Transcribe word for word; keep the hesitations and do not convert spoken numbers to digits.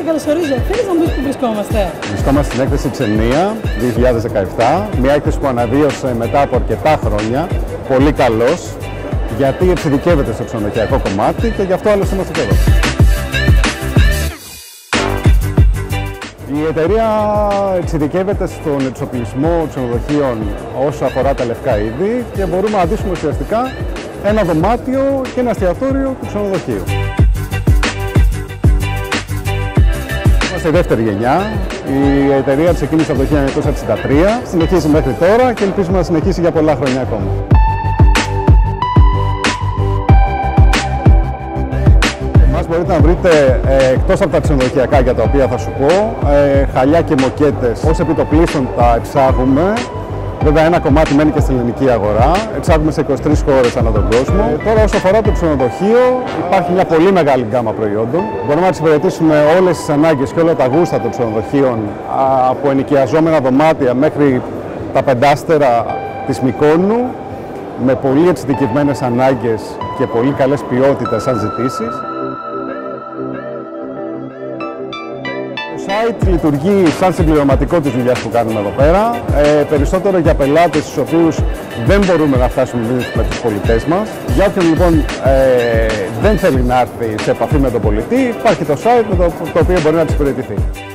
σε καλωσορίζω. Θέλεις να μου πεις που βρισκόμαστε? Βρισκόμαστε στην έκθεση Ξενία δύο χιλιάδες δεκαεπτά, μια έκθεση που αναβίωσε μετά από αρκετά χρόνια, πολύ καλός, γιατί εξειδικεύεται στο ξενοδοχειακό κομμάτι και γι' αυτό άλλωστε είμαστε και εδώ. Η εταιρεία εξειδικεύεται στον εξοπλισμό ξενοδοχείων όσο αφορά τα λευκά είδη και μπορούμε να δείσουμε ουσιαστικά ένα δωμάτιο και ένα εστιατόριο του ξενοδοχείου. Είμαστε η δεύτερη γενιά. Η εταιρεία ξεκίνησε από το χίλια εννιακόσια εξήντα τρία, συνεχίζει μέχρι τώρα και ελπίζουμε να συνεχίσει για πολλά χρόνια ακόμα. Εμάς μπορείτε να βρείτε ε, εκτός από τα ξενοδοχειακά για τα οποία θα σου πω, ε, χαλιά και μοκέτες ως επιτοπλίστων τα εξάγουμε. Βέβαια, ένα κομμάτι μένει και στην ελληνική αγορά. Εξάγουμε σε είκοσι τρεις χώρες ανά τον κόσμο. Ε, τώρα, όσο αφορά το ξενοδοχείο, υπάρχει μια πολύ μεγάλη γκάμα προϊόντων. Μπορούμε να εξυπηρετήσουμε όλες τις ανάγκες και όλα τα γούστα των ξενοδοχείων, από ενοικιαζόμενα δωμάτια μέχρι τα πεντάστερα της Μυκόνου, με πολύ εξειδικευμένες ανάγκες και πολύ καλές ποιότητες σαν ζητήσεις. Το site λειτουργεί σαν συμπληρωματικό της δουλειάς που κάνουμε εδώ πέρα, ε, περισσότερο για πελάτες στους οποίους δεν μπορούμε να φτάσουμε με τους πολιτές μας. Για όποιον λοιπόν ε, δεν θέλει να έρθει σε επαφή με τον πολιτή, υπάρχει το site με το, το οποίο μπορεί να εξυπηρετηθεί.